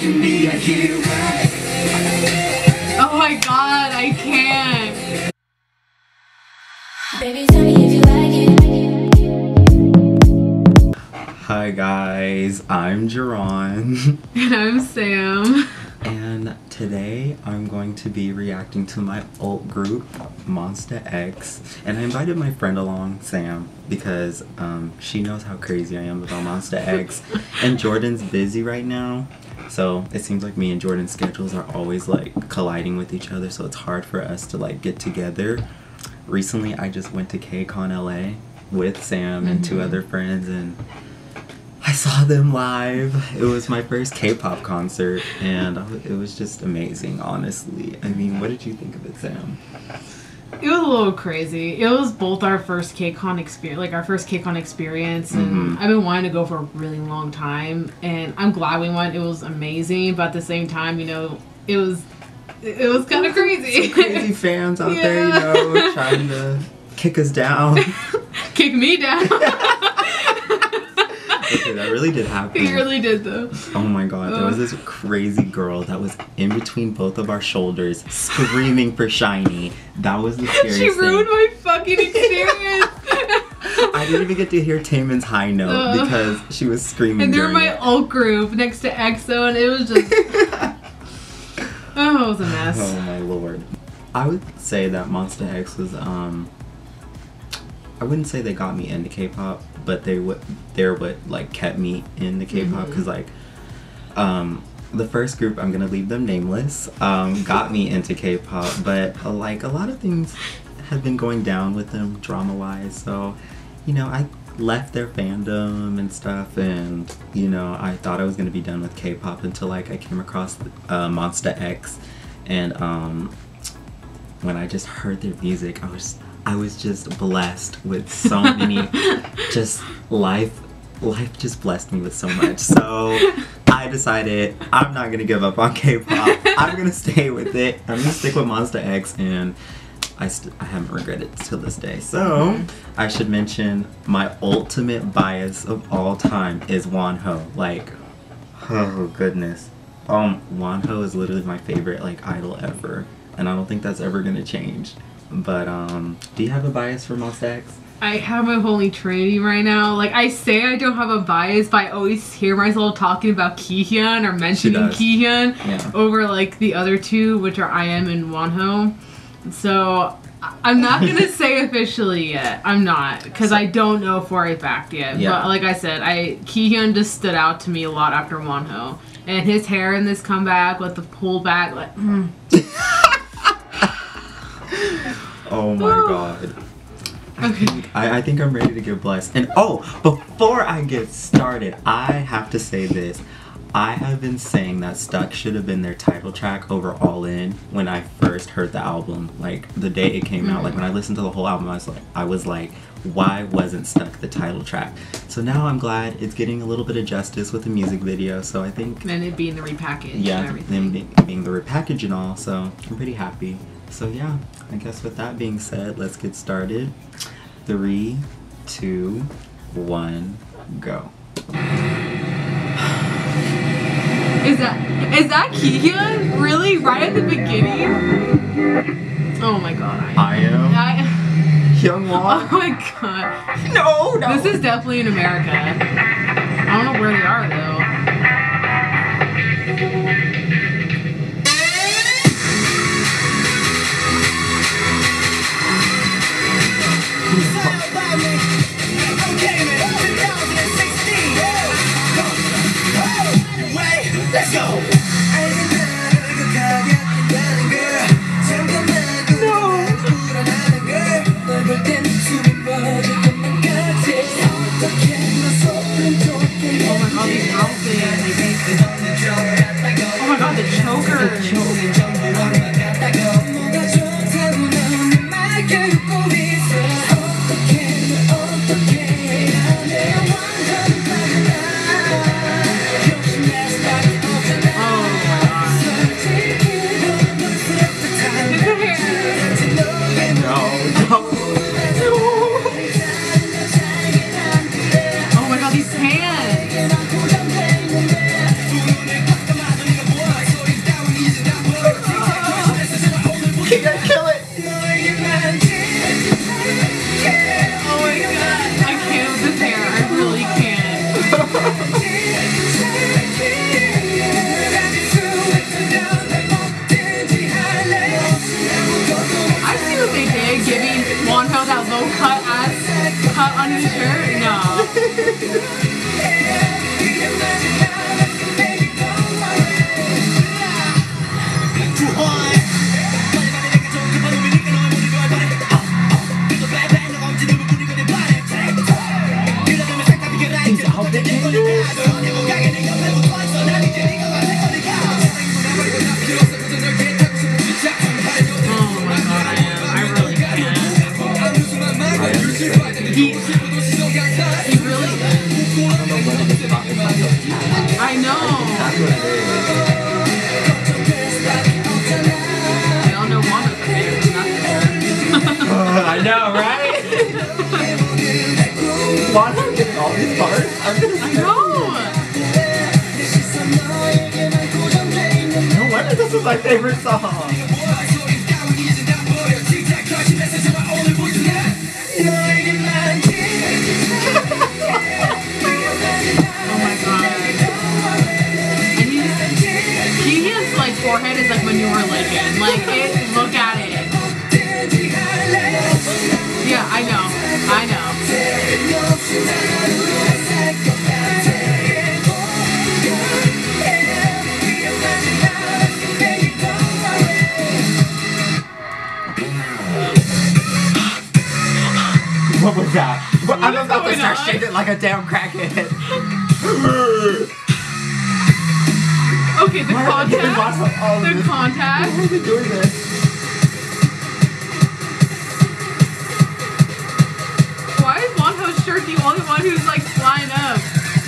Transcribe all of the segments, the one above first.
can be a hero. Oh my god, I can't. Baby, tell me if you like it. Hi guys, I'm Jahron. And I'm Sam. And today I'm going to be reacting to my alt group, Monsta X. And I invited my friend along, Sam, because she knows how crazy I am about Monsta X. And Jordan's busy right now. So it seems like me and Jordan's schedules are always like colliding with each other. So it's hard for us to like get together. Recently I just went to KCON LA with Sam and two other friends, and I saw them live. It was my first K-pop concert, and it was just amazing, honestly. I mean, what did you think of it, Sam? It was a little crazy. It was both our first KCON experience, and I've been wanting to go for a really long time, and I'm glad we went. It was amazing, but at the same time, you know, it was kind of crazy. Some crazy fans out there, you know, trying to kick us down. Kick me down. Okay, that really did happen. He really did, though. Oh my god, there was this crazy girl that was in between both of our shoulders screaming for SHINee. That was the scariest thing. She ruined my fucking experience. I didn't even get to hear Taemin's high note because she was screaming. And they were my alt group next to EXO, and it was just... Oh, it was a mess. Oh my lord. I would say that Monsta X was, I wouldn't say they got me into K-pop, but they're what like kept me in the K-pop, because like the first group, I'm gonna leave them nameless, got me into K-pop, but like a lot of things have been going down with them drama wise, so you know, I left their fandom and stuff, and you know, I thought I was gonna be done with K-pop until like I came across Monsta X, and when I just heard their music, I was just blessed with so many, just life just blessed me with so much. So I decided I'm not gonna give up on K-pop. I'm gonna stay with it. I'm gonna stick with Monsta X, and I haven't regretted it till this day. So I should mention my ultimate bias of all time is Wonho. Like, oh goodness, Wonho is literally my favorite like idol ever, and I don't think that's ever gonna change. But do you have a bias for Monsta X? I have my holy trinity right now. Like, I say I don't have a bias, but I always hear myself talking about Kihyun or mentioning Kihyun over like the other two, which are IM and Wonho. So I'm not gonna say officially yet. I'm not, because I don't know for a fact yet. But like I said, Kihyun just stood out to me a lot after Wonho, and his hair in this comeback with the pullback, like. Oh my god. I think I'm ready to get blessed. And before I get started, I have to say this. I have been saying that Stuck should have been their title track over All In when I first heard the album. Like the day it came out, like when I listened to the whole album, I was like, why wasn't Stuck the title track? So now I'm glad it's getting a little bit of justice with the music video. So I think, and it being the repackage and everything. Them being the repackage and all. So I'm pretty happy. So yeah, I guess with that being said, let's get started. 3, 2, 1, go. Is that Kihyun? Really? Right at the beginning? Oh my god. I am Hyungwon. Oh my god. No. This is definitely in America. I don't know where they are though. Let's go! Oh my god, these outfits. On his shirt? No. I know. I don't know one of them. I know, right? Why am I getting all these parts? I know. No wonder this is my favorite song. Forehead is like when you were licking. Like, look at it. Yeah, I know. I know. What was that? I'm about to start shaking like a damn crackhead. Okay, the contact. The contact. Why are they doing this? Why is Wonho's shirt the only one who's like flying up?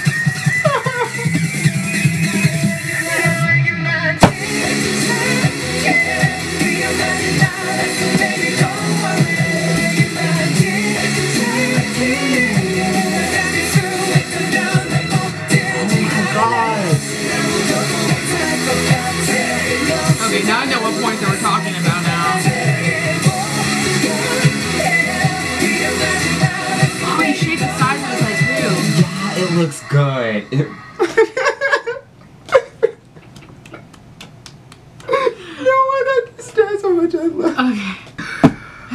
Okay, now I know what point they were talking about now. Oh, he shaved the sides of his head too. Yeah, it looks good. No one understands how much I love.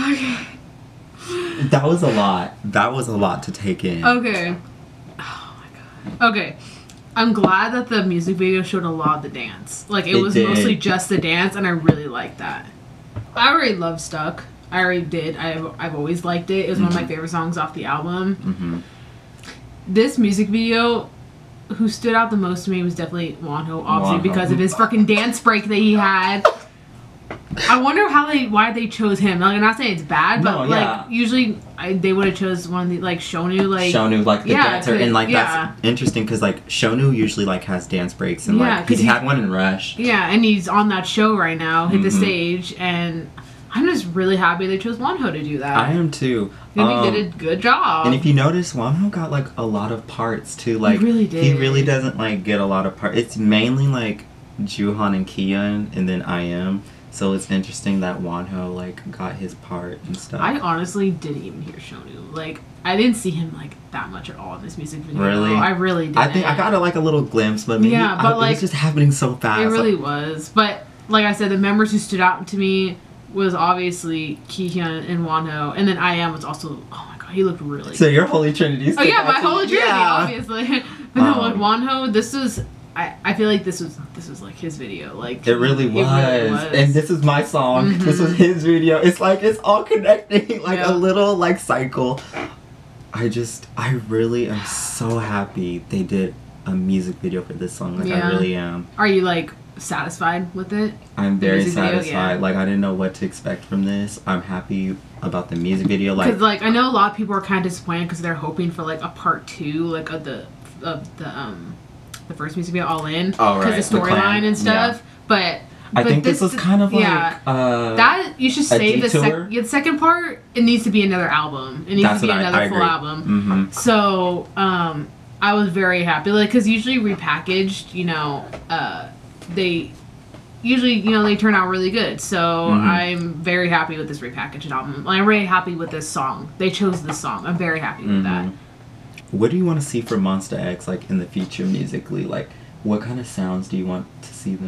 Okay. That was a lot. That was a lot to take in. Okay. Oh my god. Okay. I'm glad that the music video showed a lot of the dance. Like, it was mostly just the dance, and I really liked that. I already love Stuck. I already did. I've always liked it. It was one of my favorite songs off the album. This music video, who stood out the most to me was definitely Wonho, obviously, because of his fucking dance break that he had. I wonder why they chose him. Like, I'm not saying it's bad, but like usually they would have chose one of the like Shonu, like the dancer, and like that's interesting because like Shonu usually like has dance breaks and like he had one in Rush. Yeah, and he's on that show right now, hit the stage, and I'm just really happy they chose Wonho to do that. I am too. I think he did a good job. And if you notice, Wonho got like a lot of parts too. Like he really did. He really doesn't like get a lot of parts. It's mainly like Jahron and Kihyun, and then I Am. So it's interesting that Wonho like got his part and stuff. I honestly didn't even hear Shonu. Like, I didn't see him like that much at all in this music video. Really? I really didn't. I think I got like a little glimpse, but maybe but it was just happening so fast. It really was. But like I said, the members who stood out to me was obviously Kihyun and Wonho, and then I Am was also. Oh my god, he looked really good. So your Holy Trinity. Oh yeah, my Holy Trinity, obviously. But no, like Wonho, this was. I feel like this was like his video. Like it really was. And this is my song. This was his video. It's like it's all connecting like a little like cycle. I really am so happy they did a music video for this song. Like I really am. Are you like satisfied with it? I'm very satisfied. Like I didn't know what to expect from this. I'm happy about the music video. Like, 'cause, like I know a lot of people are kind of disappointed because they're hoping for like a part 2, like of the first music video, All In, because the storyline and stuff. But I think this was kind of like that you should save the second part. It needs to be another album. It needs to be another full album. So I was very happy, like, because usually repackaged, you know, they usually, you know, they turn out really good. So I'm very happy with this repackaged album. I'm very happy with this song. They chose this song. I'm very happy with that. What do you want to see from Monsta X, like, in the future musically? Like, what kind of sounds do you want to see them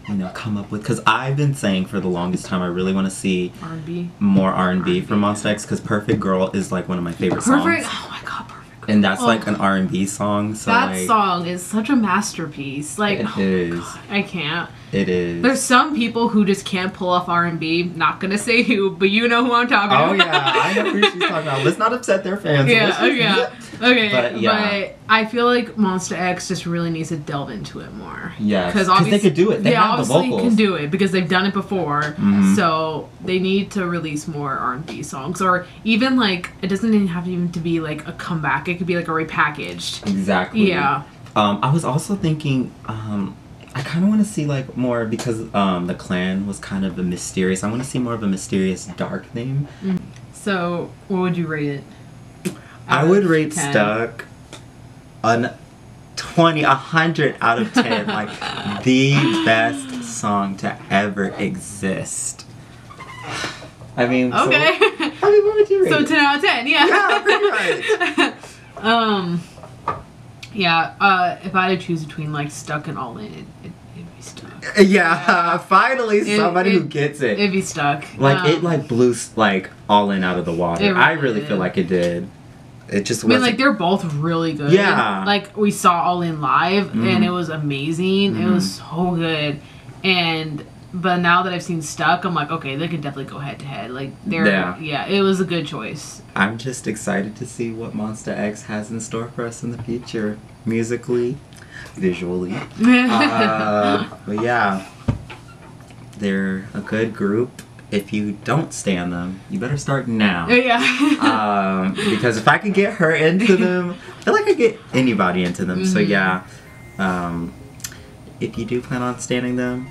you know, come up with, because I've been saying for the longest time I really want to see R&B. more R&B from Monsta X, because Perfect Girl is like one of my favorite songs. Oh my god, Perfect Girl. And that's like an R&B song, so that like, song is such a masterpiece. Like, it is. God, I can't. It is. There's some people who just can't pull off R&B. Not gonna say who, but you know who I'm talking about. Oh yeah, I know who she's talking about. Let's not upset their fans. Okay, But, yeah. but I feel like Monsta X just really needs to delve into it more. Yeah, because they could do it. They have the obviously vocals. can do it because they've done it before. Mhm. So they need to release more R&B songs, or even like it doesn't even have to be like a comeback. It could be like a repackaged. Exactly. Yeah. I was also thinking, I kind of want to see like more, because the clan was kind of a mysterious. I want to see more of a mysterious dark theme. So what would you rate it? I would rate 10. Stuck a 100 out of 10. Like the best song to ever exist. I mean, Okay. So, what would you rate? So it? 10 out of 10. Yeah. Yeah, pretty much. Yeah, if I had to choose between like Stuck and All In, it'd be Stuck. Yeah, finally somebody who gets it. It'd be Stuck. Like it like blew like All In out of the water. It really I really did. feel like it did. It just I mean, wasn't. like they're both really good. Yeah. Like we saw All In live, and it was amazing. It was so good, but now that I've seen Stuck, I'm like, okay, they could definitely go head to head. Like they're yeah, it was a good choice. I'm just excited to see what Monsta X has in store for us in the future, musically, visually. But yeah, they're a good group. If you don't stand them, you better start now. Yeah. Because if I could get her into them, I feel like I get anybody into them. So yeah, if you do plan on standing them,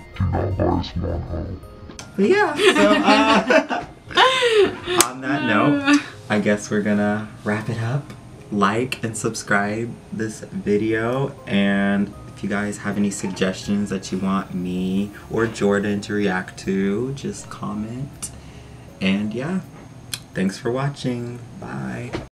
but yeah. So on that note, I guess we're gonna wrap it up. Like and subscribe this video, and if you guys have any suggestions that you want me or Jordan to react to, just comment. And yeah, thanks for watching. Bye.